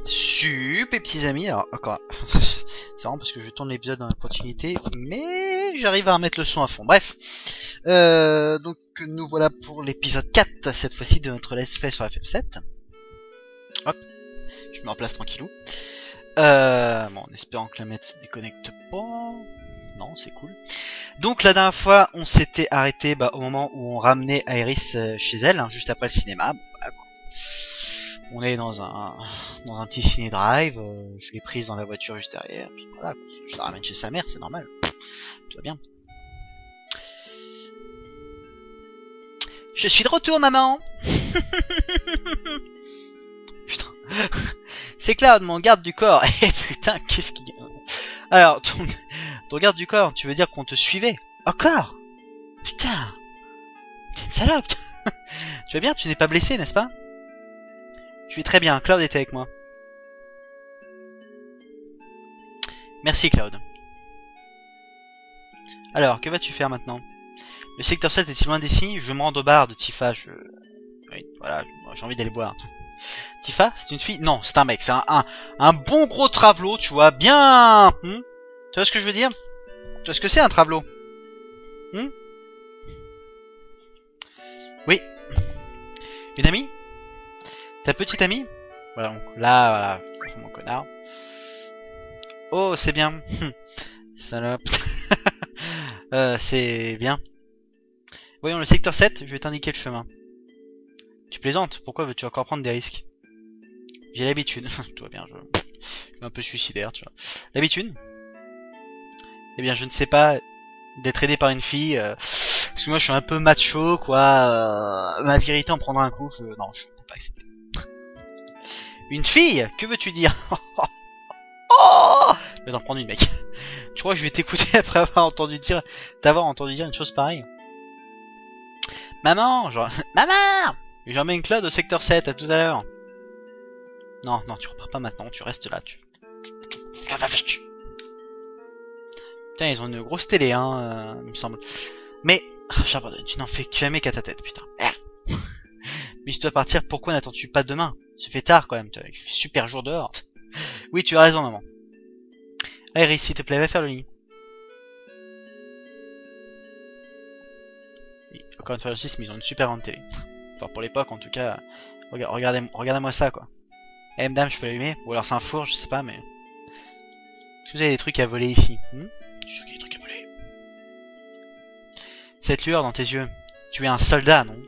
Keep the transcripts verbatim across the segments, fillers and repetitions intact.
Super petits amis, alors encore, c'est vraiment parce que je tourne l'épisode dans la continuité, mais j'arrive à remettre le son à fond. Bref, euh, donc nous voilà pour l'épisode quatre, cette fois-ci de notre let's play sur F F sept. Hop, je me remplace tranquillou. Euh, bon, en espérant que la mette se déconnecte pas. Non, c'est cool. Donc la dernière fois, on s'était arrêté bah, au moment où on ramenait Aerys euh, chez elle, hein, juste après le cinéma. Bon, voilà, quoi. On est dans un dans un petit ciné drive, euh, je l'ai prise dans la voiture juste derrière, puis voilà, je la ramène chez sa mère, c'est normal, tout va bien. Je suis de retour, maman. Putain, c'est Cloud, mon garde du corps. Eh putain, qu'est-ce qu'il... Alors, ton... ton garde du corps, tu veux dire qu'on te suivait? Encore? Putain, t'es une salope. Tu vas bien, tu n'es pas blessé, n'est-ce pas? Je vais très bien, Cloud était avec moi. Merci Cloud. Alors, que vas-tu faire maintenant? Le secteur sept est si loin d'ici, je me rends au bar de Tifa, je... Oui, voilà, j'ai envie d'aller boire. Tifa, c'est une fille? Non, c'est un mec, c'est un, un, un bon gros travelot, tu vois, bien... Hmm, tu vois ce que je veux dire? Tu vois ce que c'est un travelot? Hmm, oui. Une amie? Ta petite amie? Voilà, donc là, voilà, mon connard. Oh, c'est bien. Salope. euh, c'est bien. Voyons le secteur sept, je vais t'indiquer le chemin. Tu plaisantes? Pourquoi veux-tu encore prendre des risques? J'ai l'habitude. Tout va bien, je... je suis un peu suicidaire, tu vois. L'habitude? Eh bien, je ne sais pas d'être aidé par une fille. Euh... Parce que moi, je suis un peu macho, quoi. Euh... Ma vérité en prendra un coup. Je... Non, je ne peux pas accepter. Une fille? Que veux-tu dire? Oh, je vais t'en prendre une, mec. Tu crois que je vais t'écouter après avoir entendu dire, t'avoir entendu dire une chose pareille? Maman, genre, maman, j'emmène Claude au secteur sept, à tout à l'heure. Non, non, tu repars pas maintenant, tu restes là, tu... Putain, ils ont une grosse télé, hein, euh, il me semble. Mais, ah, j'abandonne, tu n'en fais jamais qu'à ta tête, putain. Mais si tu dois partir, pourquoi n'attends-tu pas demain? Ça fait tard quand même, il fait super jour dehors. Oui, tu as raison, maman. Aerys, s'il te plaît, va faire le lit. Oui, encore une fois, j'insiste, mais ils ont une super grande télé. Enfin, pour l'époque, en tout cas. Regardez, regardez-moi ça, quoi. Eh, madame, je peux l'allumer? Ou alors c'est un four, je sais pas, mais... Est-ce que vous avez des trucs à voler ici? hmm Je suis sûr qu'il y a des trucs à voler. Cette lueur dans tes yeux. Tu es un soldat, non?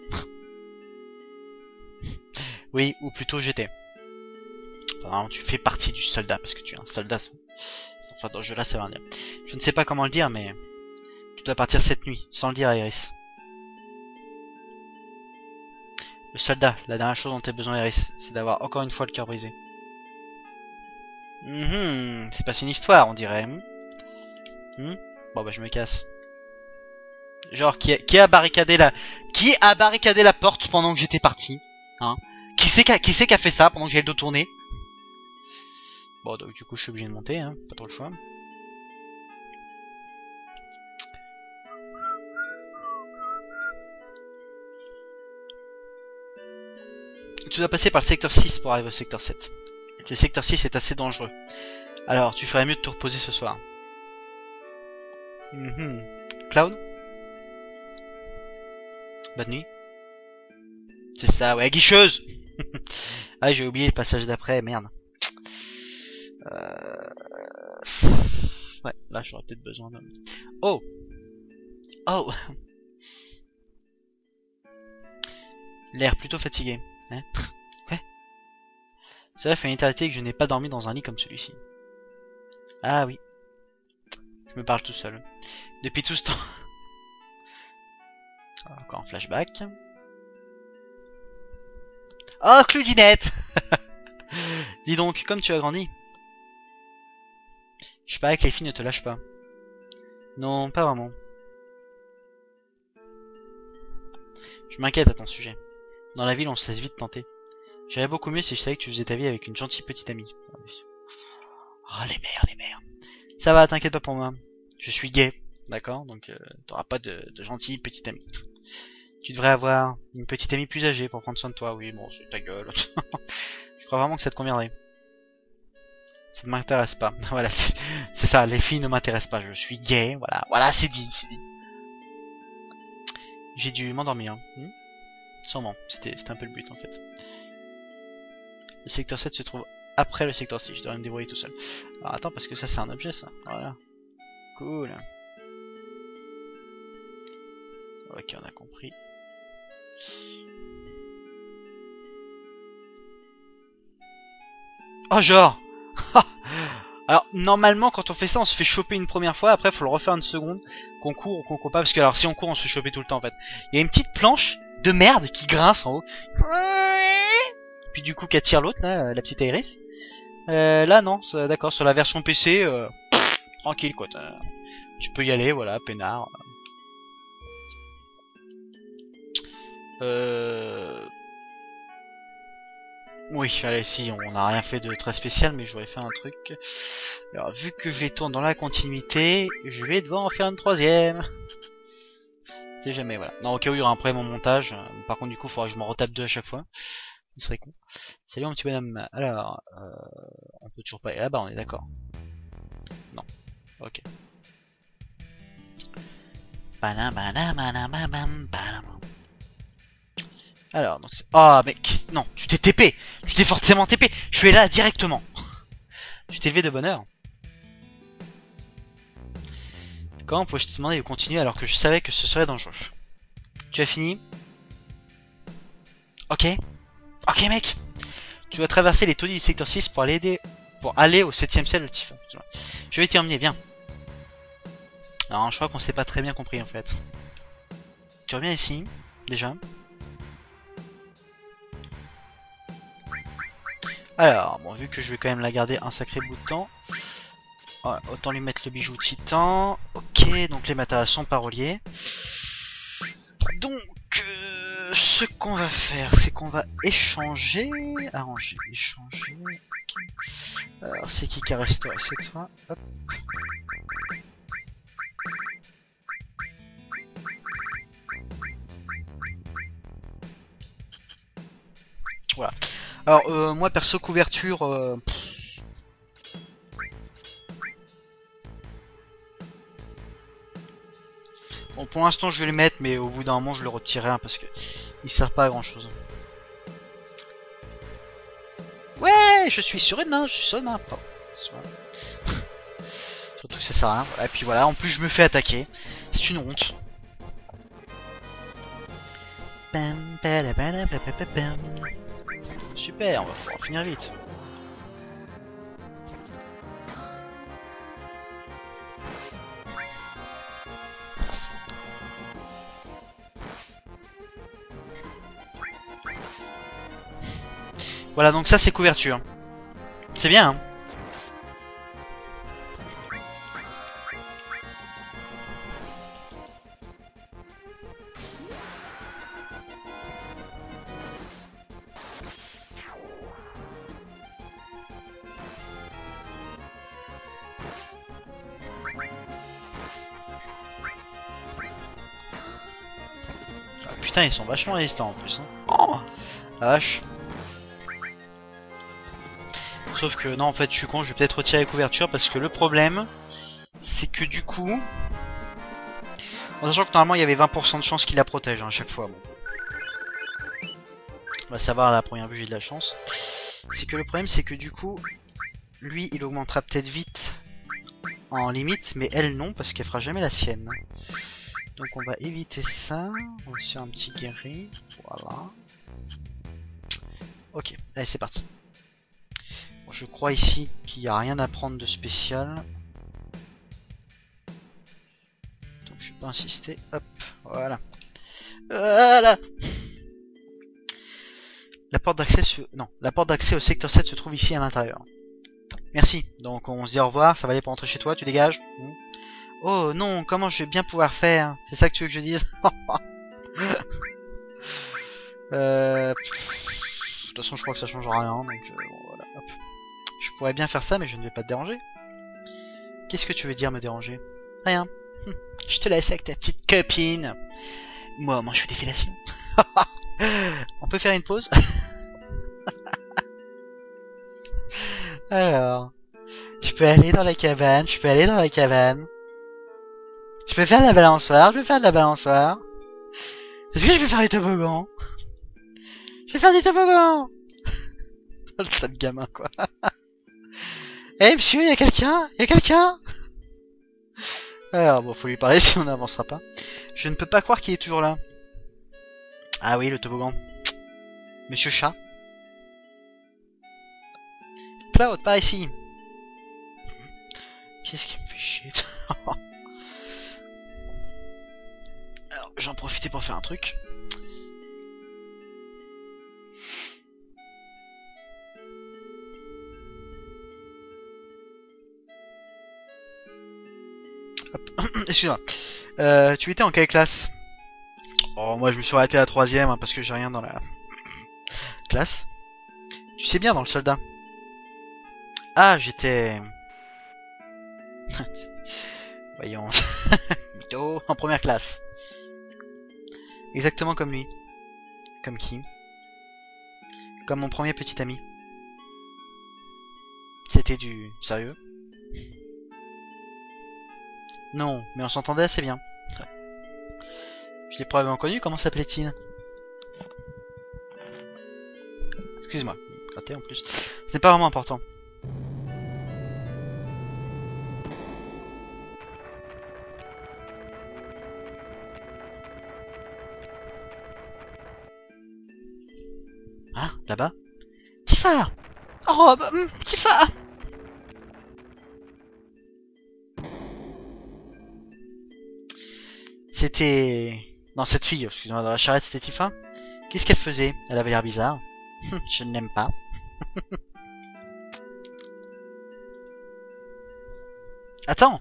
Oui, ou plutôt j'étais. Enfin, tu fais partie du soldat, parce que tu es un soldat. Enfin, dans ce jeu-là, ça va dire. Je ne sais pas comment le dire, mais... Tu dois partir cette nuit, sans le dire à Aerys. Le soldat, la dernière chose dont tu as besoin, Aerys, c'est d'avoir encore une fois le cœur brisé. Mmh, c'est pas une histoire, on dirait. Mmh bon, bah, je me casse. Genre, qui a, qui a barricadé la... Qui a barricadé la porte pendant que j'étais parti? Hein? Qui c'est qui a, qui c'est qui a fait ça pendant que j'avais le dos tourné? Bon, donc du coup, je suis obligé de monter, hein. Pas trop le choix. Tu dois passer par le secteur six pour arriver au secteur sept. Le secteur six est assez dangereux. Alors, tu ferais mieux de te reposer ce soir. Mm-hmm. Cloud? Bonne nuit. C'est ça, ouais, guicheuse. Ah, j'ai oublié le passage d'après, merde. Euh... Ouais, là, j'aurais peut-être besoin de... Oh! Oh! L'air plutôt fatigué. Hein? Ouais. Cela fait une éternité que je n'ai pas dormi dans un lit comme celui-ci. Ah oui. Je me parle tout seul. Depuis tout ce temps... Encore un flashback. Oh, Claudinette. Dis donc, comme tu as grandi. Je parie que les filles ne te lâchent pas. Non, pas vraiment. Je m'inquiète à ton sujet. Dans la ville, on se laisse vite tenter. J'irais beaucoup mieux si je savais que tu faisais ta vie avec une gentille petite amie. Oh, les mères, les mères. Ça va, t'inquiète pas pour moi. Je suis gay, d'accord? Donc, euh, t'auras pas de, de gentille petite amie. Tu devrais avoir une petite amie plus âgée pour prendre soin de toi. Oui, bon, c'est ta gueule. Je crois vraiment que ça te conviendrait. Ça ne m'intéresse pas. Voilà, c'est ça, les filles ne m'intéressent pas. Je suis gay, voilà, voilà, c'est dit, c'est dit. J'ai dû m'endormir. Hein. Hmm Sûrement, c'était un peu le but en fait. Le secteur sept se trouve après le secteur six, je devrais me débrouiller tout seul. Alors attends, parce que ça c'est un objet ça. Voilà. Cool. Ok, on a compris. Oh genre. Alors normalement quand on fait ça on se fait choper une première fois, après faut le refaire une seconde, qu'on court ou qu'on court pas, parce que alors si on court on se fait choper tout le temps en fait. Il y a une petite planche de merde qui grince en haut. Puis du coup qui attire l'autre là, la petite Iris. Euh, là non, d'accord, sur la version P C, euh, tranquille quoi. Tu peux y aller, voilà, peinard. Euh... Oui, allez, si, on n'a rien fait de très spécial, mais j'aurais fait un truc. Alors, vu que je les tourne dans la continuité, je vais devoir en faire une troisième. C'est jamais, voilà. Non, au cas où il y aura un problème en montage. Par contre, du coup, il faudra que je m'en retape deux à chaque fois. Ce serait con. Salut mon petit bonhomme. Alors, euh, on peut toujours pas aller là-bas, on est d'accord. Non. Ok. Alors, donc c'est... Oh, mais... Non, tu t'es T P. Tu t'es forcément T P. Je suis là directement. Tu t'es levé de bonne heure. Comment pouvais-je te demander de continuer alors que je savais que ce serait dangereux? Tu as fini? Ok. Ok, mec. Tu vas traverser les taudis du secteur six pour aller, aider... pour aller au septième ciel de Tifa. Je vais t'y emmener, viens. Alors, je crois qu'on s'est pas très bien compris en fait. Tu reviens ici, déjà. Alors, bon, vu que je vais quand même la garder un sacré bout de temps, ouais, autant lui mettre le bijou titan. Ok, donc les matériaux sont paroliers. Donc, euh, ce qu'on va faire, c'est qu'on va échanger, arranger, échanger. Okay. Alors, c'est qui qui a restauré? C'est toi. Hop. Voilà. Alors, euh, moi perso, couverture. Euh... Bon, pour l'instant, je vais le mettre, mais au bout d'un moment, je le retirerai hein, parce que il sert pas à grand chose. Ouais, je suis sur une main, je suis sur une main. Pardon. Surtout que ça sert à rien. Voilà, et puis voilà, en plus, je me fais attaquer. C'est une honte. Super, on va pouvoir finir vite. Voilà, donc ça c'est couverture. C'est bien, hein. Putain, ils sont vachement résistants en plus. Hein. Oh, la vache. Sauf que non, en fait, je suis con, je vais peut-être retirer les couvertures parce que le problème, c'est que du coup, en sachant que normalement il y avait vingt pour cent de chance qu'il la protège hein, à chaque fois. Bon. On va savoir à la première vue, j'ai de la chance. C'est que le problème, c'est que du coup, lui, il augmentera peut-être vite en limite, mais elle non, parce qu'elle fera jamais la sienne. Donc on va éviter ça. On va se faire un petit guéri. Voilà. Ok, allez c'est parti. Bon, je crois ici qu'il n'y a rien à prendre de spécial. Donc je vais pas insister. Hop, voilà. Voilà. La porte d'accès sur... non, la porte d'accès au secteur sept se trouve ici à l'intérieur. Merci. Donc on se dit au revoir, ça va aller pour rentrer chez toi, tu dégages. Oh non, comment je vais bien pouvoir faire? C'est ça que tu veux que je dise? euh... De toute façon, je crois que ça changera rien. Donc, euh, bon, voilà, hop. Je pourrais bien faire ça, mais je ne vais pas te déranger. Qu'est-ce que tu veux dire me déranger? Rien. Je te laisse avec ta petite copine. Moi, moi, je fais des fellations. On peut faire une pause? Alors... peux aller dans la cabane, je peux aller dans la cabane. Je peux faire de la balançoire, je peux faire de la balançoire. Est-ce que je peux faire du toboggan? Je vais faire du toboggan. Oh, le sale gamin, quoi. Eh, hey, monsieur, y'a quelqu'un? Y'a quelqu'un? Alors, bon, faut lui parler si on n'avancera pas. Je ne peux pas croire qu'il est toujours là. Ah oui, le toboggan. Monsieur Chat. Cloud, par ici. Qu'est-ce qui me fait chier? Alors, j'en profitais pour faire un truc. Excuse-moi. Euh, tu étais en quelle classe? Oh, moi je me suis arrêté à la troisième hein, parce que j'ai rien dans la classe. Tu sais bien dans le soldat. Ah, j'étais... Voyons. Mytho, en première classe. Exactement comme lui. Comme qui? Comme mon premier petit ami. C'était du sérieux? Non, mais on s'entendait assez bien. Je l'ai probablement connu, comment s'appelait-il? Excuse-moi, raté en plus. Ce n'est pas vraiment important. Ah, là-bas? Tifa! Oh, bah, hum, Tifa! C'était... Non, cette fille, excusez-moi, dans la charrette, c'était Tifa. Qu'est-ce qu'elle faisait? Elle avait l'air bizarre. Je ne l'aime pas. Attends!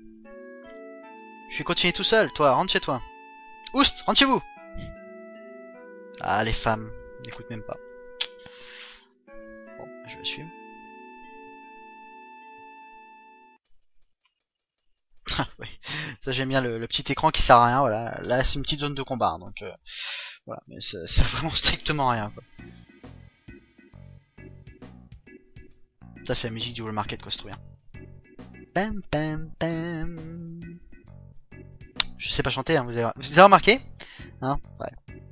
Je vais continuer tout seul, toi, rentre chez toi. Oust, rentre chez vous! Ah, les femmes, n'écoute même pas. Bon, je vais suivre. Oui, ça j'aime bien le, le petit écran qui sert à rien, voilà. Là c'est une petite zone de combat, donc euh, voilà, mais ça sert vraiment strictement à rien, quoi. Ça c'est la musique du Wall Market, quoi, c'est trop bien. Pam, pam, pam. Je sais pas chanter, hein, vous avez, vous avez remarqué? Hein? Ouais.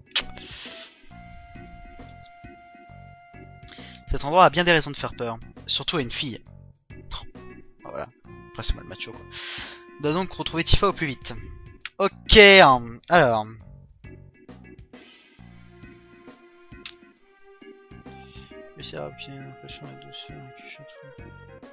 Cet endroit a bien des raisons de faire peur, surtout à une fille. Voilà, après c'est moi le macho, quoi. On doit donc retrouver Tifa au plus vite. Ok, alors... Laissez rappuyer l'impression la douceur qui chante.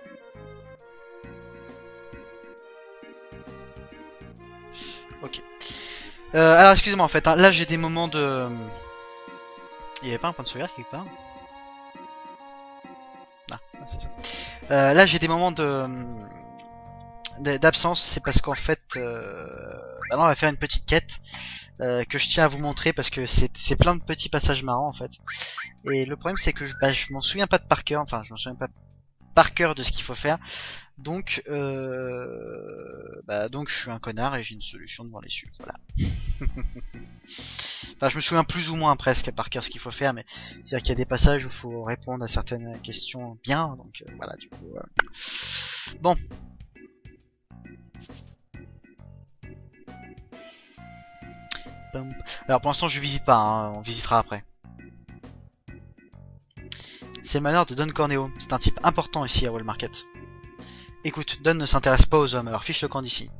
Ok. Euh, alors excusez-moi en fait, hein, là j'ai des moments de... Il y avait pas un point de sauvegarde quelque part? Ah, c'est ça. Euh, là j'ai des moments de... d'absence, c'est parce qu'en fait... Euh... Bah non, on va faire une petite quête. Euh, que je tiens à vous montrer parce que c'est plein de petits passages marrants en fait. Et le problème c'est que je, bah, je m'en souviens pas de par cœur, enfin je m'en souviens pas par cœur de ce qu'il faut faire. Donc euh, bah donc je suis un connard et j'ai une solution devant les yeux. Voilà. Enfin je me souviens plus ou moins presque par cœur ce qu'il faut faire, mais c'est-à-dire qu'il y a des passages où il faut répondre à certaines questions bien, donc euh, voilà du coup. Euh... Bon. Alors pour l'instant je visite pas, hein, on visitera après. C'est le manoir de Don Corneo, c'est un type important ici à Wall Market. Écoute, Don ne s'intéresse pas aux hommes, alors fiche le camp d'ici.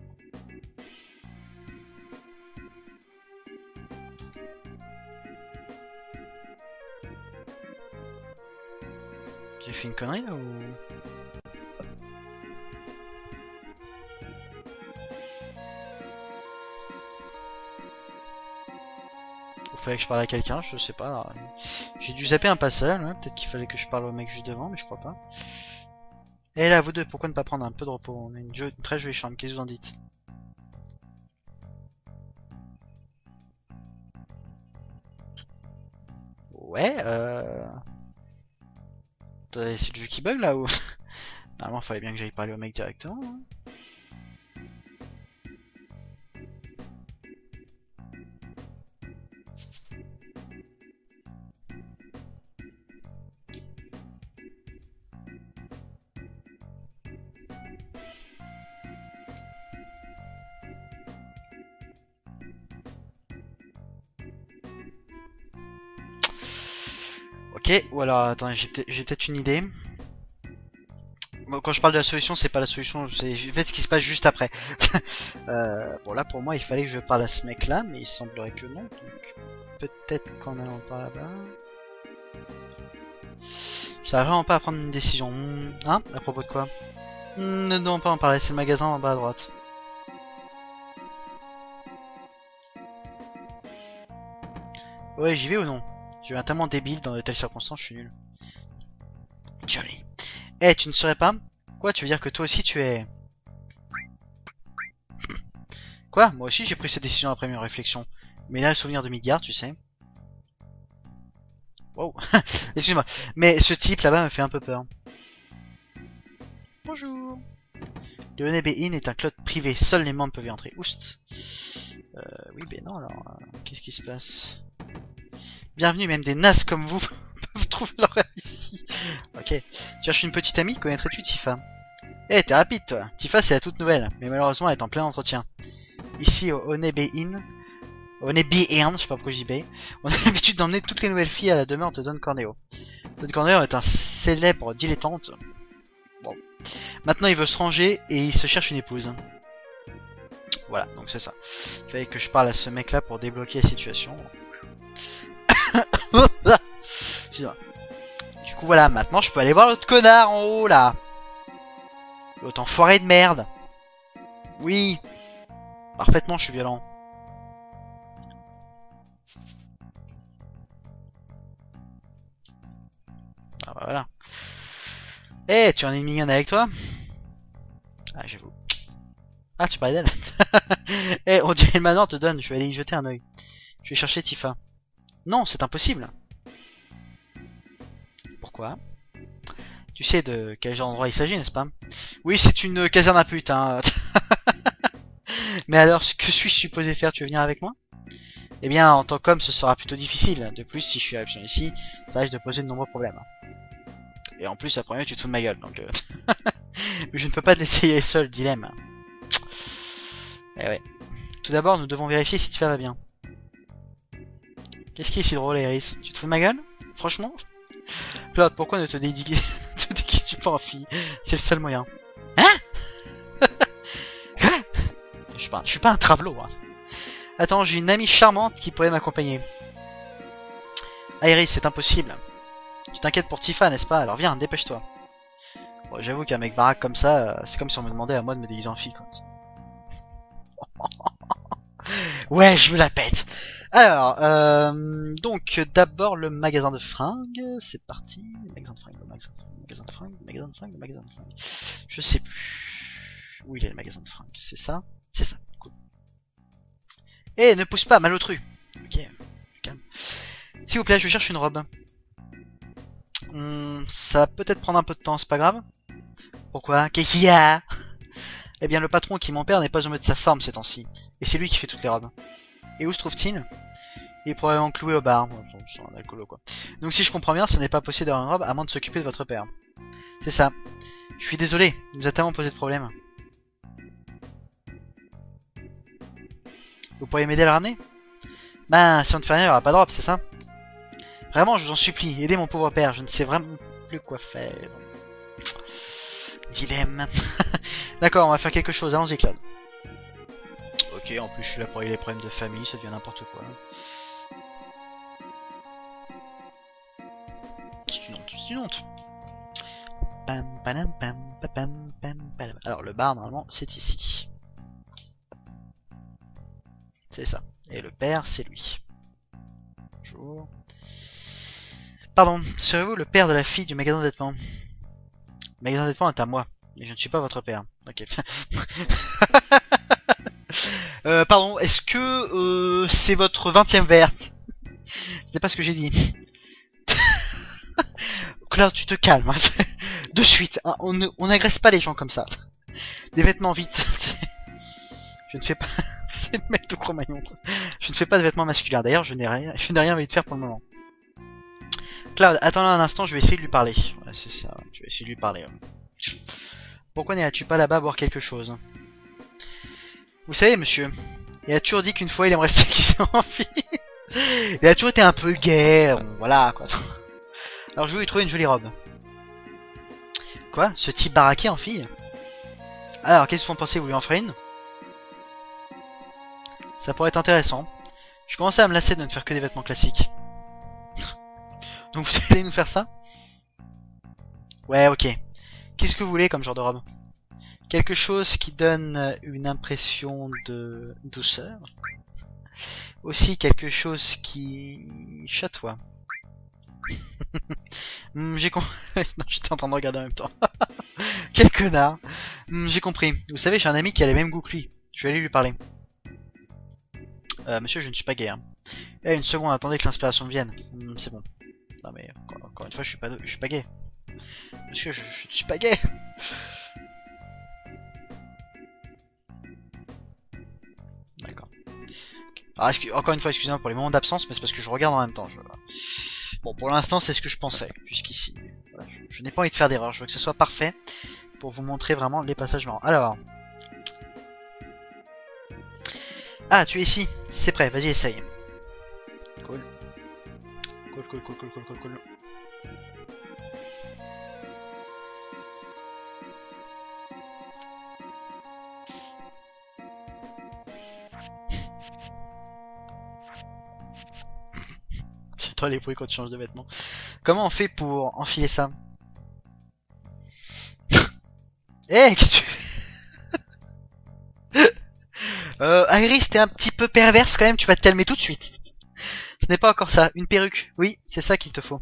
J'ai fait une connerie là ou... Fallait que je parle à quelqu'un, je sais pas. J'ai dû zapper un passage, hein. Peut-être qu'il fallait que je parle au mec juste devant, mais je crois pas. Et là, vous deux, pourquoi ne pas prendre un peu de repos? On a une, une très jolie chambre, qu'est-ce que vous en dites? Ouais, euh... c'est le jeu qui bug là ou... Normalement, il fallait bien que j'aille parler au mec directement. Hein. Ok, ou alors, attends, j'ai peut-être une idée. Bon, quand je parle de la solution, c'est pas la solution, c'est en fait ce qui se passe juste après. euh, bon, là, pour moi, il fallait que je parle à ce mec-là, mais il semblerait que non. Donc, peut-être qu'en allant par là-bas... Ça vraiment pas à prendre une décision. Hein? À propos de quoi? Ne devons pas en parler, c'est le magasin en bas à droite. Ouais, j'y vais ou non? Je suis tellement débile dans de telles circonstances, je suis nul. Jolly. Eh, tu ne saurais pas? Quoi, tu veux dire que toi aussi tu es... Quoi? Moi aussi j'ai pris cette décision après mes réflexions. Mais là, le souvenir de Midgard, tu sais. Wow. Excuse-moi. Mais ce type là-bas me fait un peu peur. Bonjour. Le Honeybee Inn est un club privé. Seuls les membres peuvent y entrer. Oust. Euh, oui, ben non, alors... Euh, Qu'est-ce qui se passe? Bienvenue, même des nazes comme vous peuvent trouver leur rêve ici. Ok. Tu cherches une petite amie? Connaîtrais-tu Tifa? Eh, hey, t'es rapide, toi. Tifa, c'est la toute nouvelle. Mais malheureusement, elle est en plein entretien. Ici, au Honeybee Inn... Honeybee Inn, je sais pas pourquoi j'y vais. On a l'habitude d'emmener toutes les nouvelles filles à la demeure de Don Corneo. Don Corneo est un célèbre dilettante. Bon. Maintenant, il veut se ranger et il se cherche une épouse. Voilà, donc c'est ça. Il fallait que je parle à ce mec-là pour débloquer la situation. Du coup, voilà, maintenant je peux aller voir l'autre connard en haut, là. L'autre enfoiré de merde. Oui. Parfaitement, je suis violent. Ah bah voilà. Eh, hey, tu en as une mignonne avec toi? Ah, j'avoue. Ah, tu parlais d'elle. Eh, hey, on dirait le manoir te donne, je vais aller y jeter un oeil. Je vais chercher Tifa. Non, c'est impossible. Pourquoi? Tu sais de quel genre d'endroit il s'agit, n'est-ce pas? Oui, c'est une caserne à pute, hein. Mais alors, que suis-je supposé faire? Tu veux venir avec moi? Eh bien, en tant qu'homme, ce sera plutôt difficile. De plus, si je suis absent ici, ça risque de poser de nombreux problèmes. Et en plus, après, tu te fous de ma gueule, donc... Euh... Mais je ne peux pas te laisser y aller seul, dilemme. Eh ouais. Tout d'abord, nous devons vérifier si Tifa va bien. Qu'est-ce qui est si drôle, Iris? Tu te fous de ma gueule? Franchement? Claude, pourquoi ne te déguises tu pas en fille? C'est le seul moyen. Hein? Je suis pas, je suis pas un travelot. Hein. Attends, j'ai une amie charmante qui pourrait m'accompagner. Ah, Iris, c'est impossible. Tu t'inquiètes pour Tifa, n'est-ce pas? Alors viens, dépêche-toi. Bon, j'avoue qu'un mec baraque comme ça, c'est comme si on me demandait à moi de me déguiser en fille. Quoi. Ouais, je me la pète. Alors, euh, donc d'abord le magasin de fringues, c'est parti. Le magasin de fringues, le magasin de fringues, le magasin de fringues, le magasin de fringues, le magasin de fringues. Je sais plus. Où il est le magasin de fringues? C'est ça? C'est ça, cool. Eh, ne pousse pas, malotru. Ok, calme. S'il vous plaît, je cherche une robe. Hum, ça va peut-être prendre un peu de temps, c'est pas grave. Pourquoi? Qu'est-ce qu'il y a? Eh bien, le patron qui m'empère n'est pas au mieux de sa forme ces temps-ci. Et c'est lui qui fait toutes les robes. Et où se trouve-t-il? Il est probablement cloué au bar. C'est un alcoolo, quoi. Donc si je comprends bien, ce n'est pas possible d'avoir une robe à moins de s'occuper de votre père. C'est ça. Je suis désolé, il nous a tellement posé de problèmes. Vous pourriez m'aider à la ramener? Ben, si on ne fait rien, il n'y aura pas de robe, c'est ça? Vraiment, je vous en supplie, aidez mon pauvre père, je ne sais vraiment plus quoi faire. Dilemme. D'accord, on va faire quelque chose, allons-y, Claude. Ok, en plus je suis là pour régler les problèmes de famille, ça devient n'importe quoi. C'est une honte, c'est une honte. Alors le bar normalement c'est ici. C'est ça. Et le père c'est lui. Bonjour. Pardon, serez-vous le père de la fille du magasin de vêtements? Le magasin de vêtements est à moi, et je ne suis pas votre père. Ok. Euh, pardon, est-ce que euh, c'est votre vingtième verre? C'était pas ce que j'ai dit. Claude, tu te calmes. Hein. De suite, hein, on n'agresse pas les gens comme ça. Des vêtements vite. Je ne fais pas... C'est le mec de Cro-Magnon. Je ne fais pas de vêtements masculins. D'ailleurs, je n'ai rien, je n'ai rien envie de faire pour le moment. Claude, attends un instant, je vais essayer de lui parler. Ouais, c'est ça, tu vas essayer de lui parler. Pourquoi n'iras-tu pas là-bas boire quelque chose? Vous savez, monsieur, il a toujours dit qu'une fois il aimerait se déguiser en fille. Il a toujours été un peu gay, bon, voilà quoi. Alors je vais lui trouver une jolie robe. Quoi? Ce type baraqué en fille? Alors, qu'est-ce que vous en pensez? Vous lui en ferez une? Ça pourrait être intéressant. Je commençais à me lasser de ne faire que des vêtements classiques. Donc vous allez nous faire ça? Ouais, ok. Qu'est-ce que vous voulez comme genre de robe? Quelque chose qui donne une impression de douceur. Aussi quelque chose qui chatoie. hmm, J'ai compris. Non, j'étais en train de regarder en même temps. Quel connard. hmm, J'ai compris. Vous savez, j'ai un ami qui a les mêmes goûts que lui. Je vais aller lui parler. Euh, monsieur, je ne suis pas gay. Hein. Eh, une seconde, attendez que l'inspiration vienne. Hmm, C'est bon. Non mais encore, encore une fois, je suis pas, je suis pas gay. Monsieur, je, je ne suis pas gay. D'accord. Alors, encore une fois, excusez-moi pour les moments d'absence, mais c'est parce que je regarde en même temps. Je... Bon, pour l'instant, c'est ce que je pensais, puisqu'ici, voilà, je, je n'ai pas envie de faire d'erreur. Je veux que ce soit parfait pour vous montrer vraiment les passages marrants. Alors. Ah, tu es ici. C'est prêt, vas-y, essaye. Cool. Cool, cool, cool, cool, cool, cool, cool. J'adore les bruits quand tu changes de vêtements. Comment on fait pour enfiler ça? Eh, hey, qu'est-ce que tu fais? Euh, Iris, t'es un petit peu perverse quand même, tu vas te calmer tout de suite. Ce n'est pas encore ça, une perruque. Oui, c'est ça qu'il te faut.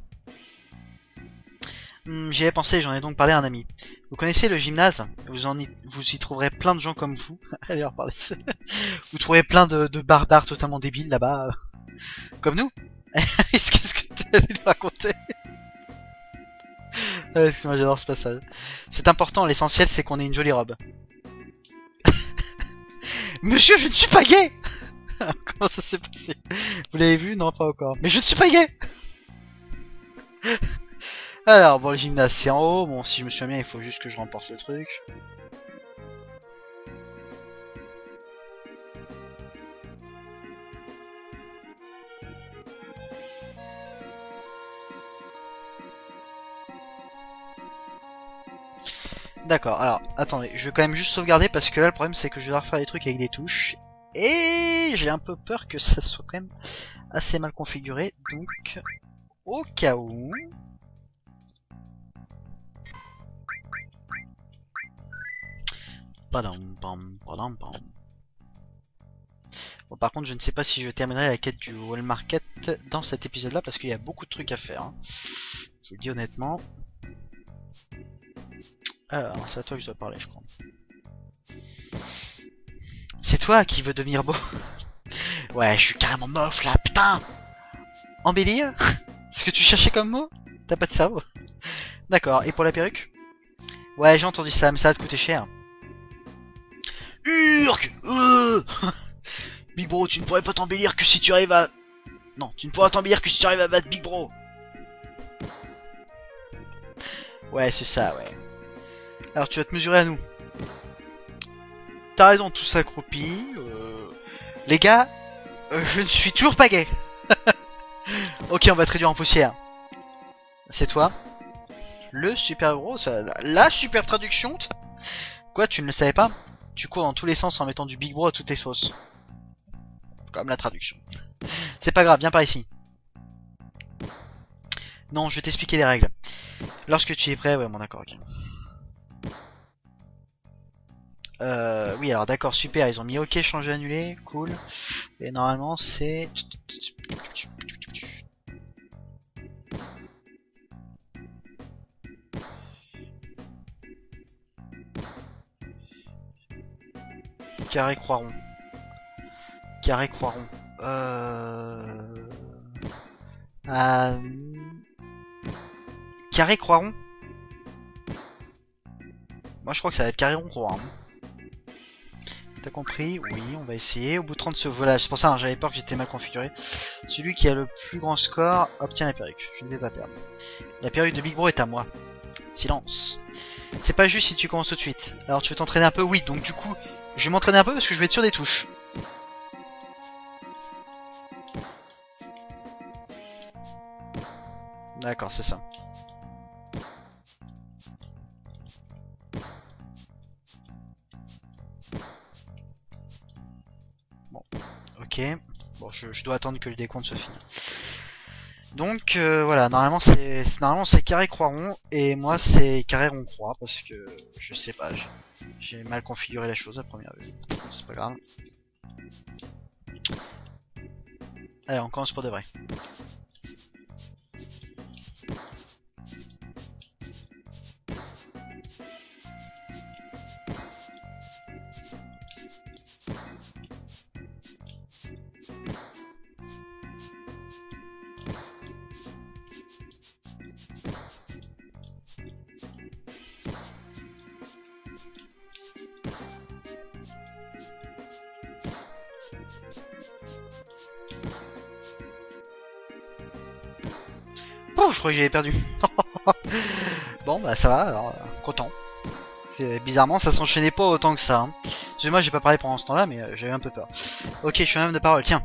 Hmm, J'y ai pensé, j'en ai donc parlé à un ami. Vous connaissez le gymnase? Vous, en y, vous y trouverez plein de gens comme vous. Allez leur parler. Vous trouverez plein de, de barbares totalement débiles là-bas. Comme nous. Qu'est-ce que tu allais lui raconter? Excuse-moi, j'adore ce passage. C'est important, l'essentiel c'est qu'on ait une jolie robe. Monsieur, je ne suis pas gay. Comment ça s'est passé? Vous l'avez vu? Non, pas encore. Mais je ne suis pas gay. Alors, bon, le gymnase c'est en haut. Bon, si je me souviens bien, il faut juste que je remporte le truc. D'accord, alors, attendez, je vais quand même juste sauvegarder parce que là, le problème c'est que je vais devoir faire des trucs avec des touches. Et j'ai un peu peur que ça soit quand même assez mal configuré, donc, au cas où... Padam, pam, padam, pam. Bon, par contre, je ne sais pas si je terminerai la quête du Wall Market dans cet épisode-là parce qu'il y a beaucoup de trucs à faire. Hein. Je vous le dis honnêtement. Alors, c'est à toi que je dois parler, je crois. C'est toi qui veux devenir beau? Ouais, je suis carrément moche là, putain! Embellir? C'est ce que tu cherchais comme mot? T'as pas de cerveau? D'accord, et pour la perruque? Ouais, j'ai entendu ça, mais ça va te coûter cher. Urk euh Big Bro, tu ne pourrais pas t'embellir que si tu arrives à... Non, tu ne pourras t'embellir que si tu arrives à battre Big Bro. Ouais, c'est ça, ouais. Alors, tu vas te mesurer à nous. T'as raison, tout s'accroupit. Euh... Les gars, euh, je ne suis toujours pas gay. Ok, on va te réduire en poussière. C'est toi. Le super héros, ça, la super traduction. Quoi, tu ne le savais pas? Tu cours dans tous les sens en mettant du Big Bro à toutes les sauces. Comme la traduction. C'est pas grave, viens par ici. Non, je vais t'expliquer les règles. Lorsque tu es prêt, ouais, bon d'accord, ok. Euh, oui, alors d'accord, super, ils ont mis ok, changer, annuler, cool. Et normalement c'est... Carré, croix rond. Carré, croix rond. Euh... Euh... Carré, croix rond. Moi je crois que ça va être carré, rond, croix rond. T'as compris? Oui, on va essayer. Au bout de trente secondes, voilà, c'est pour ça, hein, j'avais peur que j'étais mal configuré. Celui qui a le plus grand score obtient la perruque. Je ne vais pas perdre. La perruque de Big Bro est à moi. Silence. C'est pas juste si tu commences tout de suite. Alors tu veux t'entraîner un peu? Oui, donc du coup, je vais m'entraîner un peu parce que je vais être sur des touches. D'accord, c'est ça. Bon, ok. Bon, je, je dois attendre que le décompte soit fini. Donc euh, voilà, normalement c'est normalement c'est carré croix rond et moi c'est carré rond croix parce que je sais pas, j'ai mal configuré la chose à première vue. C'est pas grave. Allez, on commence pour de vrai. Oh, je croyais que j'avais perdu. Bon, bah ça va, alors, euh, content. Bizarrement, ça s'enchaînait pas autant que ça. Hein. Excusez-moi, j'ai pas parlé pendant ce temps-là, mais euh, j'avais un peu peur. Ok, je suis un homme de parole, tiens.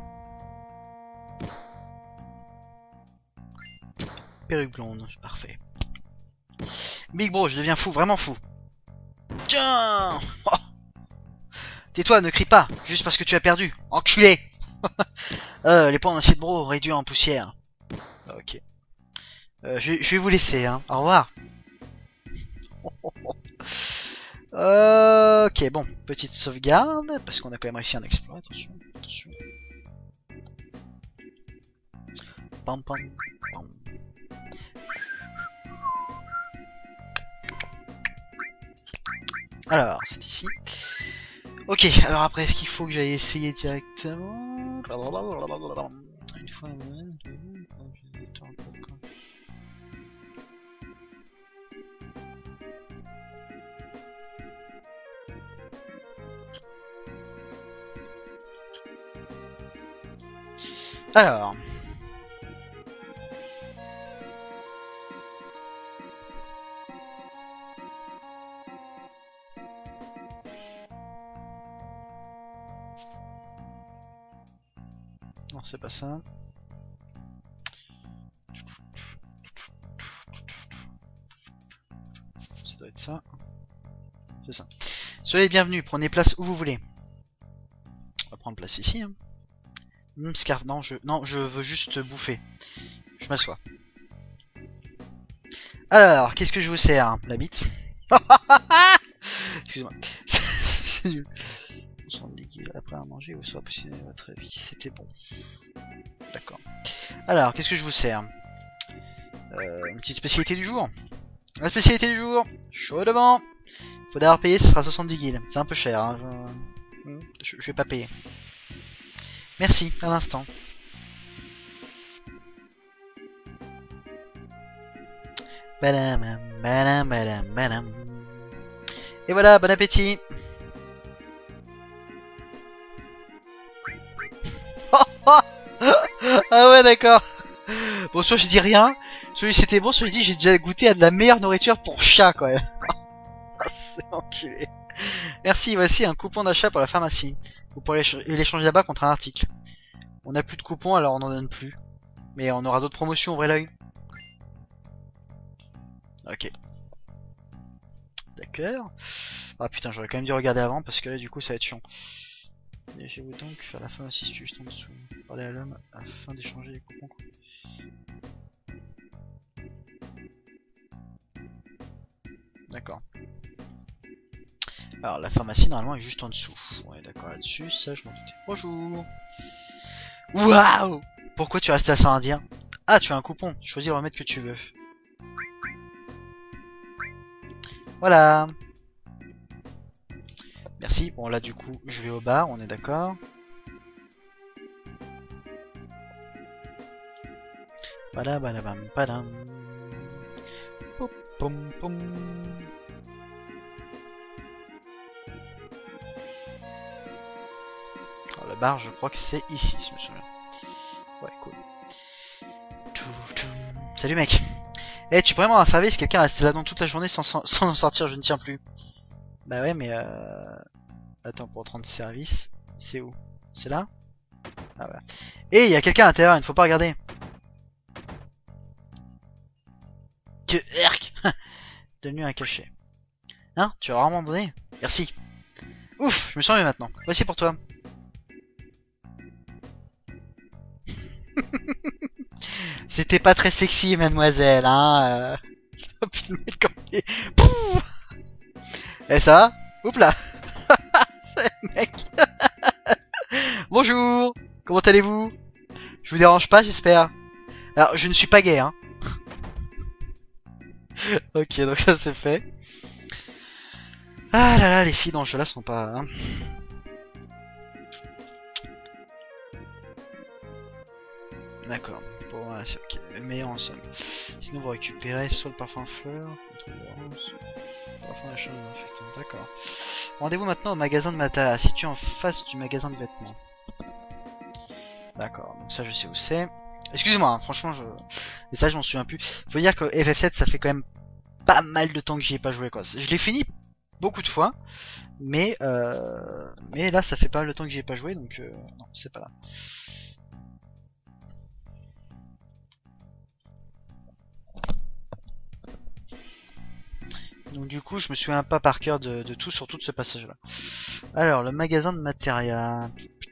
Perruque blonde, parfait. Big Bro, je deviens fou, vraiment fou. Tiens oh. Tais-toi, ne crie pas, juste parce que tu as perdu. Enculé. euh, Les points d'acier de bro réduits en poussière. Ok. Euh, je, je vais vous laisser, hein. Au revoir. Euh, ok, bon, petite sauvegarde, parce qu'on a quand même réussi un exploit, attention, attention. Pam, pam, pam. Alors, c'est ici. Ok, alors après, est-ce qu'il faut que j'aille essayer directement? Une fois... Alors... Non, c'est pas ça. Ça doit être ça. C'est ça. Soyez les bienvenus, prenez place où vous voulez. On va prendre place ici. Hein. Mmh, Scarf, non, je, non, je veux juste bouffer. Je m'assois. Alors, qu'est-ce que je vous sers? La bite. Excusez-moi. C'est nul. Après à manger ou soit possible à votre avis. C'était bon. D'accord. Alors, qu'est-ce que je vous sers? euh, Une petite spécialité du jour. La spécialité du jour. Chaud devant. Faut d'abord payer, ce sera soixante-dix guildes. C'est un peu cher. Hein. Je... Je, je vais pas payer. Merci, à l'instant. Badam, badam, badam, badam. Et voilà, bon appétit. Ah ouais, d'accord. Bon, soit je dis rien, soit c'était bon, soit je dis j'ai déjà goûté à de la meilleure nourriture pour chat quand même. C'est enculé. Merci, voici un coupon d'achat pour la pharmacie. Vous pourrez l'échanger là-bas contre un article. On n'a plus de coupons alors on n'en donne plus. Mais on aura d'autres promotions, ouvrez l'œil. Ok. D'accord. Ah putain, j'aurais quand même dû regarder avant parce que là du coup ça va être chiant. Dirigez-vous donc vers la pharmacie située juste en dessous. Parlez à l'homme afin d'échanger les coupons. D'accord. Alors la pharmacie normalement est juste en dessous. Ouais d'accord là-dessus, ça je m'en doutais. Bonjour. Waouh. Pourquoi tu restes à ça indien? Ah tu as un coupon, choisis le remède que tu veux. Voilà. Merci, bon là du coup je vais au bar, on est d'accord. Badabadabam padam. Pom pom pom. Alors, le bar je crois que c'est ici, je me souviens. Ouais cool. Salut mec. Eh hey, tu pourrais m'avoir un service, quelqu'un est resté là-dedans toute la journée sans, sans, sans en sortir, je ne tiens plus. Bah ouais mais euh... Attends, pour rendre service, c'est où? C'est là? Ah voilà. Et il y a quelqu'un à l'intérieur, il ne faut pas regarder. Que erk. Donne-lui un cachet. Hein? Tu as rarement donné? Merci. Ouf, je me sens mieux maintenant. Voici pour toi. C'était pas très sexy, mademoiselle, hein. Euh... Hop, il met le corpier. Pouf. Eh, ça va? Oups là. Mec. Bonjour. Comment allez-vous? Je vous dérange pas, j'espère. Alors, je ne suis pas gay, hein. Ok, donc ça c'est fait. Ah là là, les filles dans ce jeu-là sont pas... Hein. D'accord. Bon, voilà, c'est ok. Le meilleur en somme. Sinon, vous récupérez soit le parfum fleur, le parfum d'achat désinfectant. D'accord. Rendez-vous maintenant au magasin de matériel, situé en face du magasin de vêtements. D'accord, donc ça je sais où c'est. Excusez-moi, hein, franchement, je... Et ça je m'en souviens plus. Faut dire que F F sept, ça fait quand même pas mal de temps que j'y ai pas joué, quoi. Je l'ai fini beaucoup de fois, mais euh... mais là ça fait pas mal de temps que j'y ai pas joué, donc euh... non, c'est pas là. Donc du coup, je me souviens pas par cœur de, de tout sur tout ce passage-là. Alors, le magasin de matériel.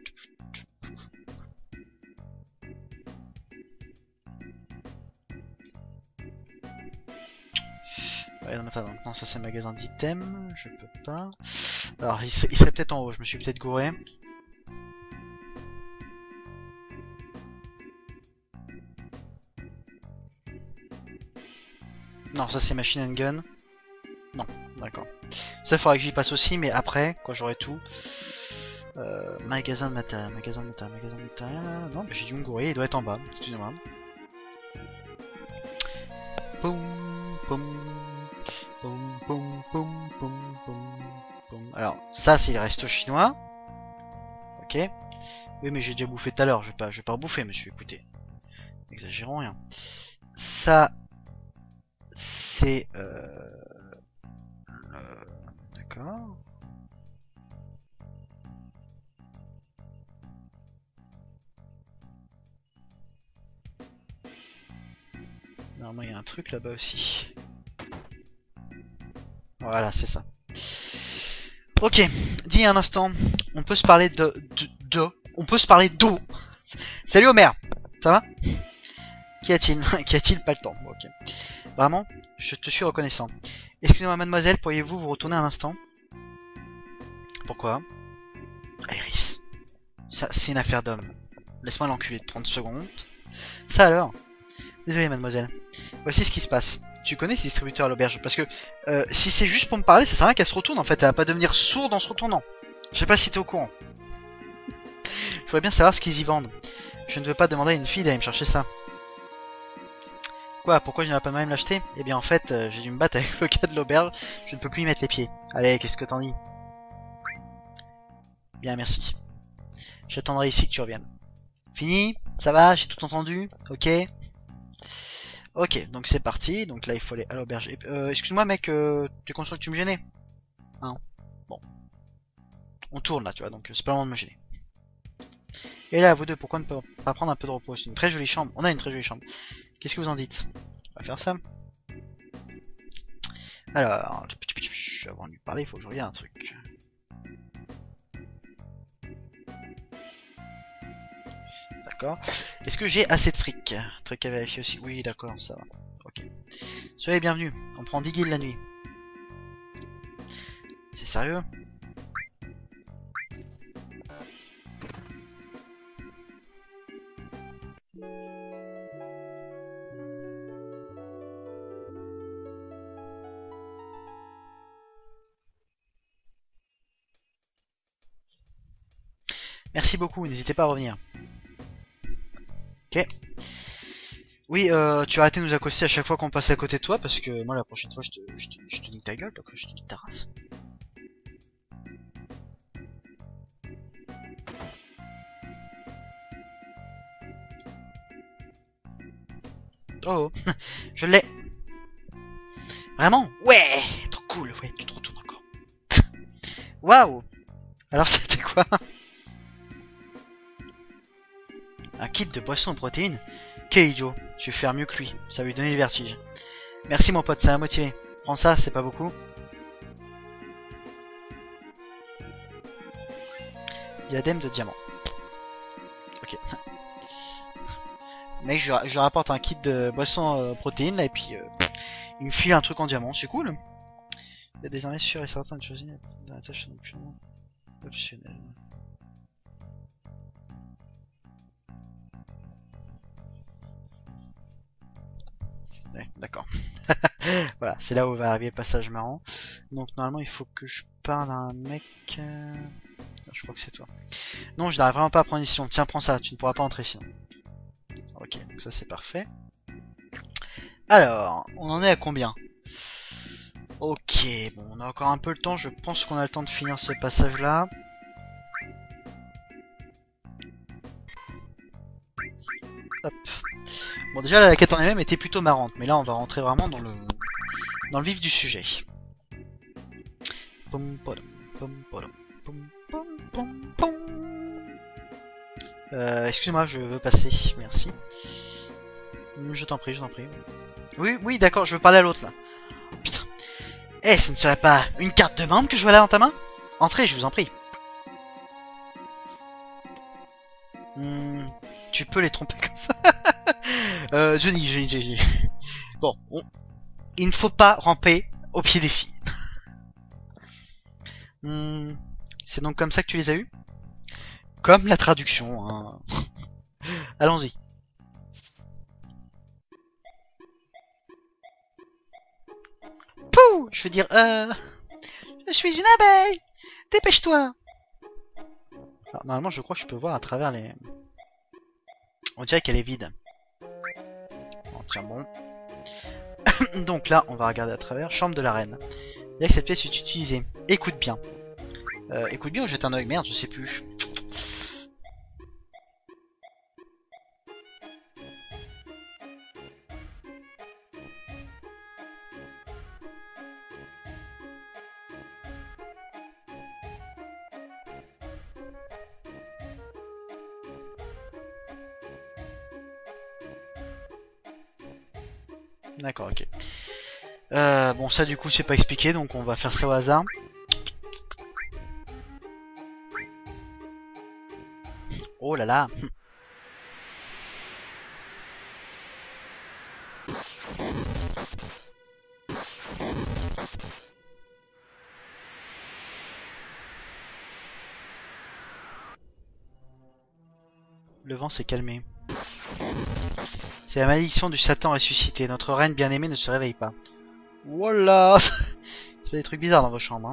Ouais, non, attends, non, ça c'est magasin d'items, je peux pas. Alors, il serait, serait peut-être en haut, je me suis peut-être gouré. Non, ça c'est machine and gun. Non, d'accord. Ça, il faudrait que j'y passe aussi, mais après, quand j'aurai tout. Euh, magasin de matériel, magasin de matériel, magasin de matériel. Non, j'ai dû me gourer, il doit être en bas, excusez-moi. Poum, poum, poum, poum, poum, poum, poum, poum. Alors, ça, c'est les restos chinois. Ok. Oui, mais j'ai déjà bouffé tout à l'heure, je vais pas, je vais pas rebouffer, monsieur, écoutez. N'exagérons rien. Ça, c'est... Euh... Euh... D'accord. Normalement, il y a un truc là-bas aussi. Voilà, c'est ça. Ok, dis un instant, on peut se parler de... de... de on peut se parler d'eau. Salut Homer, ça va? Qu'y a-t-il? Qu'y a-t-il? Pas le temps, bon, ok. Vraiment, je te suis reconnaissant. Excusez-moi mademoiselle, pourriez-vous vous retourner un instant? Pourquoi? Iris, ça c'est une affaire d'homme. Laisse-moi l'enculer de trente secondes. Ça alors? Désolé mademoiselle. Voici ce qui se passe. Tu connais ce distributeur à l'auberge? Parce que euh, si c'est juste pour me parler, ça sert à rien qu'elle se retourne en fait. Elle va pas devenir sourde en se retournant. Je sais pas si t'es au courant. Je voudrais bien savoir ce qu'ils y vendent. Je ne veux pas demander à une fille d'aller me chercher ça. Quoi? Pourquoi je n'aurais pas même l'acheter? Eh bien en fait, euh, j'ai dû me battre avec le gars de l'auberge. Je ne peux plus y mettre les pieds. Allez, qu'est-ce que t'en dis? Bien, merci. J'attendrai ici que tu reviennes. Fini? Ça va? J'ai tout entendu? Ok? Ok, donc c'est parti. Donc là, il faut aller à l'auberge. Euh, Excuse-moi, mec, euh, tu es conscient que tu me gênais? Hein? Bon. On tourne là, tu vois, donc c'est pas le moment de me gêner. Et là, vous deux, pourquoi ne pas prendre un peu de repos? C'est une très jolie chambre. On a une très jolie chambre. Qu'est-ce que vous en dites? On va faire ça. Alors, avant de lui parler, il faut que je regarde un truc. D'accord. Est-ce que j'ai assez de fric? Truc à vérifier aussi. Oui, d'accord, ça va. Ok. Soyez bienvenus. On prend dix guildes la nuit. C'est sérieux? Merci beaucoup, n'hésitez pas à revenir. Ok. Oui, euh, tu as arrêté de nous accoster à chaque fois qu'on passe à côté de toi, parce que moi la prochaine fois je te, je te, je te nique ta gueule, donc je te nique ta race. Oh, je l'ai. Vraiment? Ouais, trop cool, ouais, tu te retournes encore. Waouh. Alors c'était quoi? Un kit de boisson aux protéines? Quel idiot, je vais faire mieux que lui, ça va lui donner le vertige. Merci mon pote, ça m'a motivé. Prends ça, c'est pas beaucoup. Diadème de diamant. Ok. Mec, je, je rapporte un kit de boisson euh, protéines là et puis euh, il me file un truc en diamant, c'est cool. Il y a désormais sûr et certain de choisir la tâche optionnelle. Ouais, d'accord. Voilà, c'est là où va arriver le passage marrant. Donc normalement il faut que je parle à un mec... Euh... Je crois que c'est toi. Non, je n'arrive vraiment pas à prendre ici. Tiens, prends ça, tu ne pourras pas entrer sinon. Ok, donc ça c'est parfait. Alors, on en est à combien? Ok, bon, on a encore un peu le temps. Je pense qu'on a le temps de finir ce passage-là. Hop. Bon, déjà la quête en elle-même était plutôt marrante, mais là on va rentrer vraiment dans le dans le vif du sujet. Euh, excuse-moi, je veux passer, merci. Je t'en prie, je t'en prie. Oui, oui, d'accord, je veux parler à l'autre là. Putain. Eh, ce ne serait pas une carte de membre que je vois là dans ta main? Entrez, je vous en prie. Hmm, tu peux les tromper comme ça. euh, Johnny, Johnny, Johnny. Bon, on... il ne faut pas ramper au pied des filles. Hmm, c'est donc comme ça que tu les as eus? Comme la traduction, hein. Allons-y. Pouh, je veux dire, euh... je suis une abeille. Dépêche-toi. Alors, normalement, je crois que je peux voir à travers les... On dirait qu'elle est vide. Bon, tiens, bon. Donc là, on va regarder à travers. Chambre de la reine. Il y a que cette pièce est utilisée. Écoute bien. Euh, écoute bien ou jette un oeil. Merde, je sais plus. D'accord, ok. Euh, bon, ça du coup, c'est pas expliqué, donc on va faire ça au hasard. Oh là là. Le vent s'est calmé. C'est la malédiction du Satan ressuscité. Notre reine bien-aimée ne se réveille pas. Voilà. C'est des trucs bizarres dans vos chambres. Hein.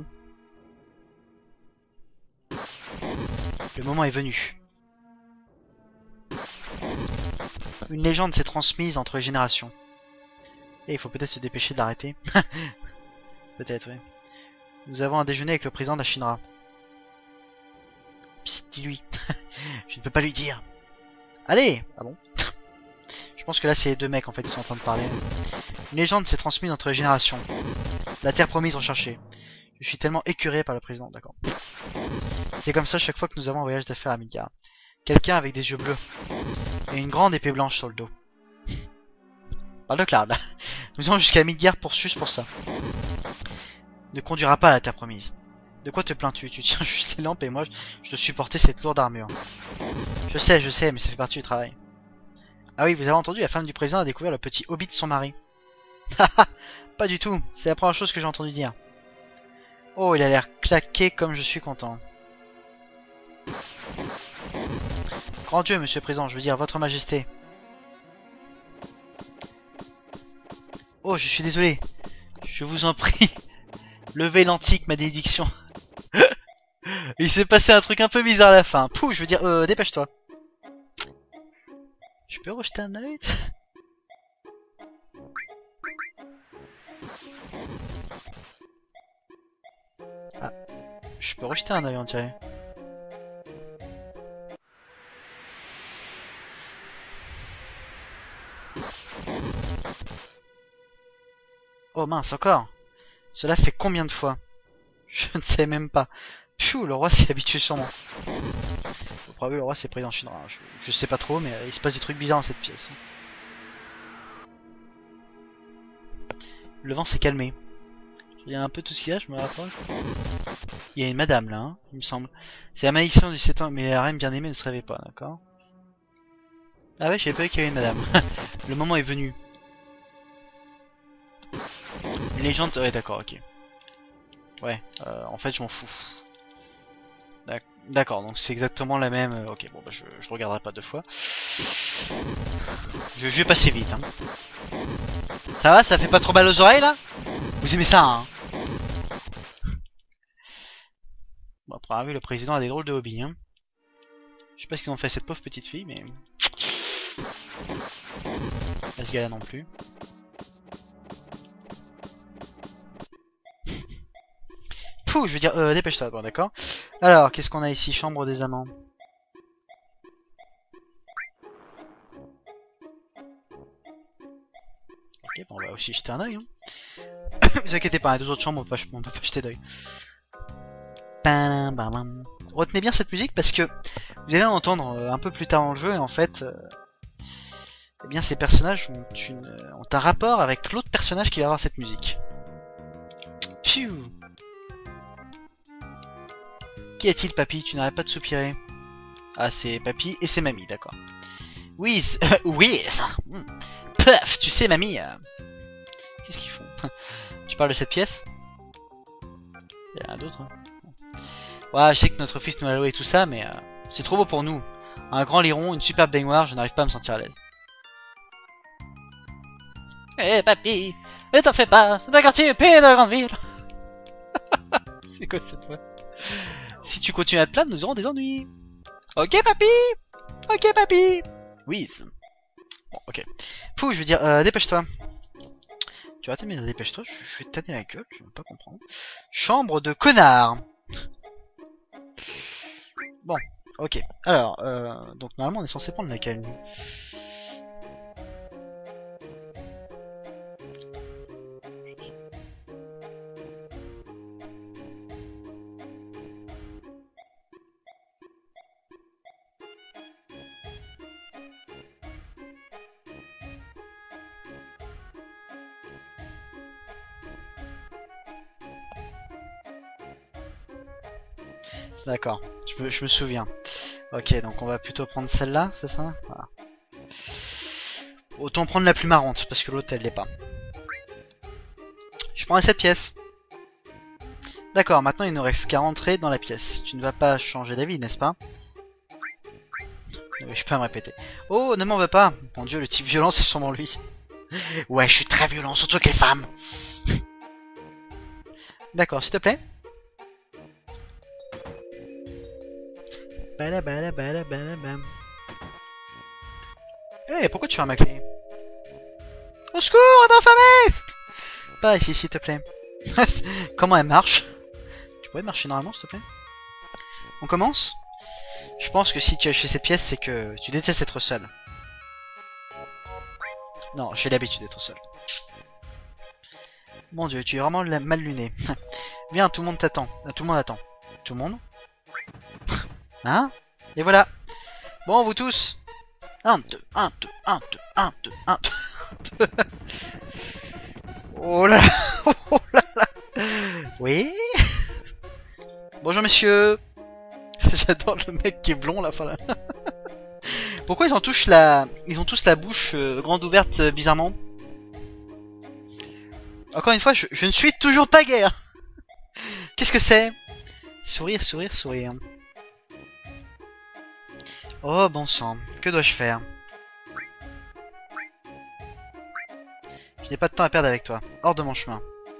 Le moment est venu. Une légende s'est transmise entre les générations. Et il faut peut-être se dépêcher de l'arrêter. Peut-être, oui. Nous avons un déjeuner avec le président de la Shinra. Psst, dis-lui. Je ne peux pas lui dire. Allez. Ah bon. Je pense que là c'est les deux mecs en fait qui sont en train de parler. Une légende s'est transmise entre les générations. La terre promise recherchée. Je suis tellement écœuré par le président, d'accord. C'est comme ça chaque fois que nous avons un voyage d'affaires à Midgard. Quelqu'un avec des yeux bleus. Et une grande épée blanche sur le dos. Parle de Cloud là. Nous allons jusqu'à Midgard pour juste pour ça. Ne conduira pas à la terre promise. De quoi te plains-tu? Tu tiens juste les lampes et moi je dois supporter cette lourde armure. Je sais, je sais, mais ça fait partie du travail. Ah oui, vous avez entendu, la femme du président a découvert le petit hobby de son mari. Haha, pas du tout, c'est la première chose que j'ai entendu dire. Oh, il a l'air claqué comme je suis content. Grand Dieu, monsieur le président, je veux dire, votre majesté. Oh, je suis désolé. Je vous en prie. Levez l'antique malédiction. Il s'est passé un truc un peu bizarre à la fin. Pouh, je veux dire, euh, dépêche-toi. Je peux rejeter un œil? Ah, je peux rejeter un œil on dirait. Oh mince, encore. Cela fait combien de fois? Je ne sais même pas. Pfiou, le roi s'y habitue sûrement. Au probable, le roi c'est président chinois. Je, je sais pas trop, mais il se passe des trucs bizarres dans cette pièce. Le vent s'est calmé. Il y a un peu tout ce qu'il y a, je me rapproche. Il y a une madame là, hein, il me semble. C'est la malédiction du sept ans, mais la reine bien aimée ne se réveille pas, d'accord. Ah ouais, je savais pas qu'il y avait une madame. Le moment est venu. Une légende, ouais d'accord, ok. Ouais, euh, en fait je m'en fous. D'accord, donc c'est exactement la même. euh, Ok, bon bah je, je regarderai pas deux fois. Je, je vais passer vite. Hein. Ça va, ça fait pas trop mal aux oreilles là? Vous aimez ça, hein? Bon, après avoir vu, le président a des drôles de hobbies. Hein. Je sais pas ce qu'ils ont fait à cette pauvre petite fille, mais. Pas ce gars-là non plus. Pouh, je veux dire, euh, dépêche-toi, bon, d'accord. Alors, qu'est-ce qu'on a ici? Chambre des amants. Ok, bon, on va aussi jeter un oeil. Hein. Ne vous inquiétez pas, il y a deux autres chambres, on peut pas, on peut pas jeter d'œil. Retenez bien cette musique parce que vous allez l'entendre euh, un peu plus tard dans le jeu et en fait, euh, eh bien, ces personnages ont, une, ont un rapport avec l'autre personnage qui va avoir cette musique. Pfiou. Qui est-il, papy? Tu n'arrêtes pas de soupirer. Ah, c'est papy et c'est mamie, d'accord. Whiz, euh, Whiz. Hmm. Puff, tu sais, mamie. Euh... Qu'est-ce qu'ils font? Tu parles de cette pièce? Il y en a d'autres. Hein. Ouais, je sais que notre fils nous l'a loué et tout ça, mais euh, c'est trop beau pour nous. Un grand liron, une superbe baignoire, je n'arrive pas à me sentir à l'aise. Eh hey, papy, ne t'en fais pas, c'est un quartier épais dans la grande ville. C'est quoi cette voix? Si tu continues à te plaindre, nous aurons des ennuis. Ok papy. Ok papy. Oui. Bon, ok. Fou, je veux dire, euh, dépêche-toi. Tu vas t'aimer, dépêche-toi, je, je vais te tanner la gueule, tu vas pas comprendre. Chambre de connard. Bon, ok. Alors, euh, donc normalement on est censé prendre laquelle? D'accord, je me, je me souviens. Ok, donc on va plutôt prendre celle-là, c'est ça? Voilà. Autant prendre la plus marrante, parce que l'autre elle l'est pas. Je prends cette pièce. D'accord, maintenant il ne reste qu'à rentrer dans la pièce. Tu ne vas pas changer d'avis, n'est-ce pas? Oui, je peux me répéter. Oh, ne m'en veux pas. Mon dieu, le type violent, c'est sûrement lui. Ouais, je suis très violent, surtout avec les femmes. D'accord, s'il te plaît. Eh hey, pourquoi tu fermes ma clé? Au secours, elle m'a enfermé! Pas ici, s'il te plaît. Comment elle marche? Tu pourrais marcher normalement, s'il te plaît? On commence? Je pense que si tu as acheté cette pièce, c'est que tu détestes être seul. Non, j'ai l'habitude d'être seul. Mon dieu, tu es vraiment mal luné. Viens, tout le monde t'attend. Tout le monde attend. Tout le monde? Hein? Et voilà. Bon, vous tous. un, deux, un, deux, un, deux, un, deux, un, deux. Oh là là. Oh là là. Oui. Bonjour, messieurs. J'adore le mec qui est blond là. Fin, là. Pourquoi ils ont tous la, ils ont tous la bouche euh, grande ouverte euh, bizarrement? Encore une fois, je, je ne suis toujours pas gay. Hein. Qu'est-ce que c'est? Sourire, sourire, sourire. Oh bon sang, que dois-je faire? Je n'ai pas de temps à perdre avec toi. Hors de mon chemin.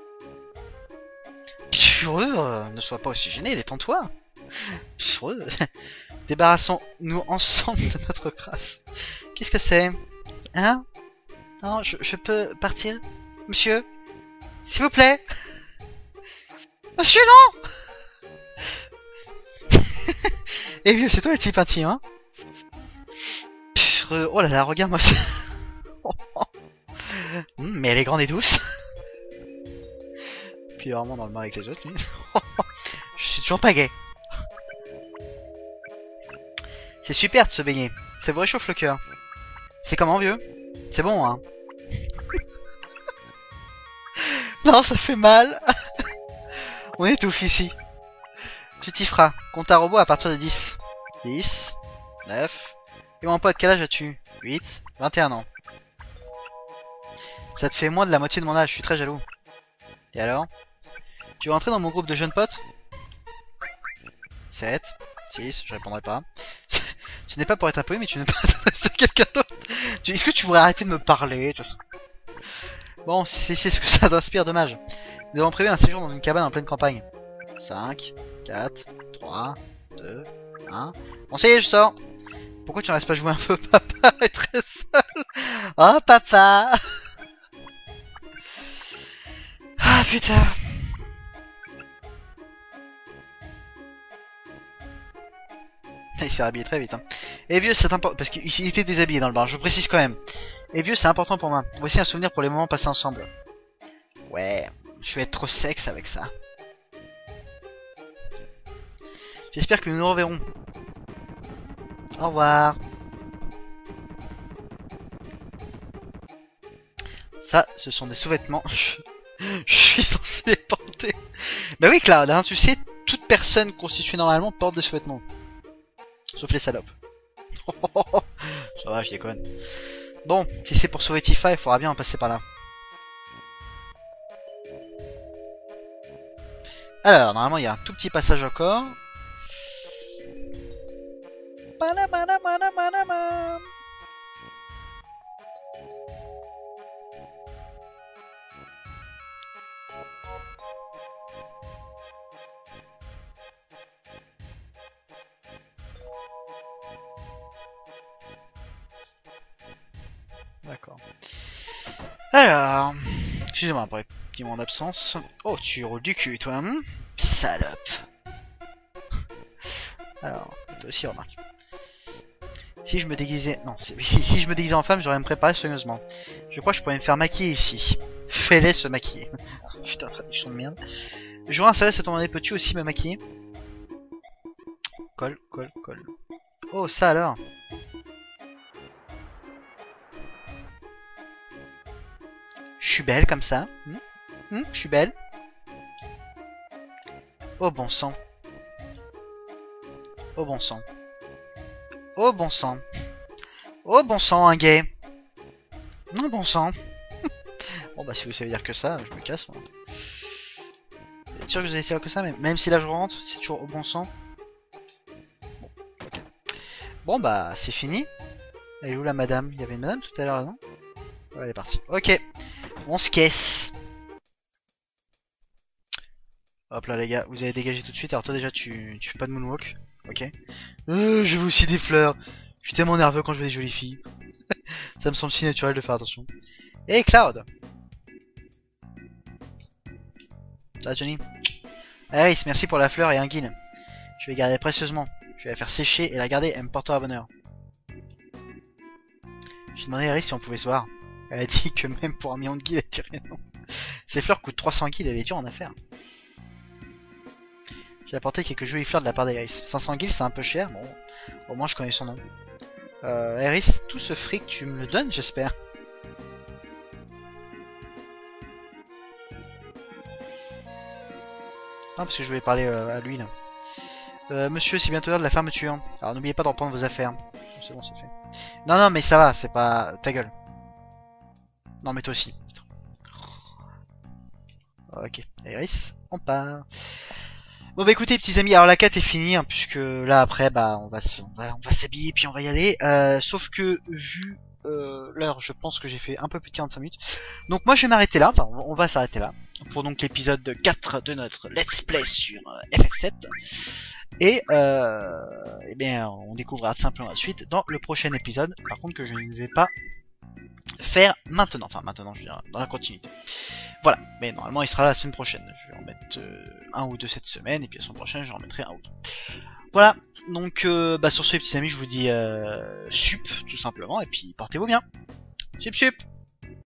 Pureux, ne sois pas aussi gêné, détends-toi. Pureux. Débarrassons-nous ensemble de notre crasse. Qu'est-ce que c'est? Hein? Non, je, je peux partir? Monsieur? S'il vous plaît? Monsieur, non! Eh vieux, c'est toi le type intime, hein? Pureux. Oh là là, regarde-moi ça. Mmh, mais elle est grande et douce. Puis vraiment dans le mar avec les autres, lui. Je suis toujours pas gay. C'est super de se baigner. Ça vous réchauffe le cœur. C'est comment, vieux? C'est bon, hein? Non, ça fait mal. On étouffe ici. Tu t'y feras. Compte à robot à partir de dix. dix. neuf. Et mon pote, quel âge as-tu? huit. vingt et un ans. Ça te fait moins de la moitié de mon âge, je suis très jaloux. Et alors? Tu veux entrer dans mon groupe de jeunes potes? sept. six, je répondrai pas. Ce n'est pas pour être impoli, mais tu n'es pas t'adresser à quelqu'un d'autre. Est-ce que tu voudrais arrêter de me parler? Bon, c'est ce que ça t'inspire, dommage. Nous avons prévu un séjour dans une cabane en pleine campagne. cinq, quatre, trois, deux, un. Bon, ça y est, je sors. Pourquoi tu ne restes pas jouer un peu? Papa est très seul. Oh, papa. Ah, putain. Il s'est habillé très vite. Hein. Et vieux, c'est important. Parce qu'il était déshabillé dans le bar, je précise quand même. Et vieux, c'est important pour moi. Voici un souvenir pour les moments passés ensemble. Ouais, je vais être trop sexe avec ça. J'espère que nous nous reverrons. Au revoir. Ça, ce sont des sous-vêtements. Je suis censé les porter. Bah oui, Cloud, hein, tu sais, toute personne constituée normalement porte des sous-vêtements. Sauf les salopes. Ça va, je déconne. Bon, si c'est pour sauver Tifa, il faudra bien en passer par là. Alors, normalement, il y a un tout petit passage encore. D'accord. Alors, excusez-moi pour les petits moments d'absence. Oh, tu roules du cul, toi, hein? Salope. Alors, toi aussi, remarque. Si je me déguisais... Non, si, si je me déguisais en femme, j'aurais me préparer soigneusement. Je crois que je pourrais me faire maquiller ici. Fais-les se maquiller. Putain, traduction de merde. J'aurais un service à ton demander, peux-tu aussi me maquiller? Colle, colle, colle. Oh, ça alors. Je suis belle comme ça. Hmm hmm, je suis belle. Oh bon sang. Oh bon sang. Oh bon sang. Oh bon sang, un gay. Non, bon sang. Bon bah si vous savez dire que ça, je me casse moi. Vous êtes sûr que vous allez dire que ça, mais même si là je rentre, c'est toujours au bon sang. Bon, okay. Bon bah c'est fini. Elle est où la madame? Il y avait une madame tout à l'heure là, non? Ouais, elle est partie. Ok. On se caisse. Hop là les gars, vous allez dégager tout de suite. Alors toi déjà tu, tu fais pas de moonwalk. Ok. Euh, je veux aussi des fleurs. Je suis tellement nerveux quand je veux des jolies filles. Ça me semble si naturel de faire attention. Hey Cloud. Là Johnny. Aris, merci pour la fleur et un guil. Je vais garder précieusement. Je vais la faire sécher et la garder, elle me portera bonheur. J'ai demandé à Aris si on pouvait se voir. Elle a dit que même pour un million de guil, elle dirait non. Ces fleurs coûtent trois cents guil, elle est dure en affaires. J'ai apporté quelques jolies fleurs de la part d'Aris. cinq cents guil, c'est un peu cher, bon, au moins je connais son nom. Euh, Aris, tout ce fric, tu me le donnes, j'espère. Ah, parce que je voulais parler euh, à lui, là. Euh, monsieur, c'est bientôt l'heure de la fermeture. Alors n'oubliez pas de reprendre vos affaires. C'est bon, c'est fait. Non, non, mais ça va, c'est pas... Ta gueule. Non, mais toi aussi. Ok, Aris, on part. Bon bah écoutez petits amis, alors la quête est finie hein, puisque là après bah on va on va, on va s'habiller puis on va y aller. Euh, sauf que vu euh, l'heure, je pense que j'ai fait un peu plus de quarante-cinq minutes. Donc moi je vais m'arrêter là, enfin on va s'arrêter là pour donc l'épisode quatre de notre let's play sur euh, F F sept. Et euh, eh bien on découvrira simplement la suite dans le prochain épisode. Par contre que je ne vais pas faire maintenant, enfin maintenant je veux dire dans la continuité. Voilà, mais normalement il sera là la semaine prochaine. Je vais en mettre euh, un ou deux cette semaine, et puis la semaine prochaine j'en remettrai un ou deux. Voilà, donc euh, bah, sur ce les petits amis, je vous dis euh, sup tout simplement, et puis portez-vous bien. Sup sup.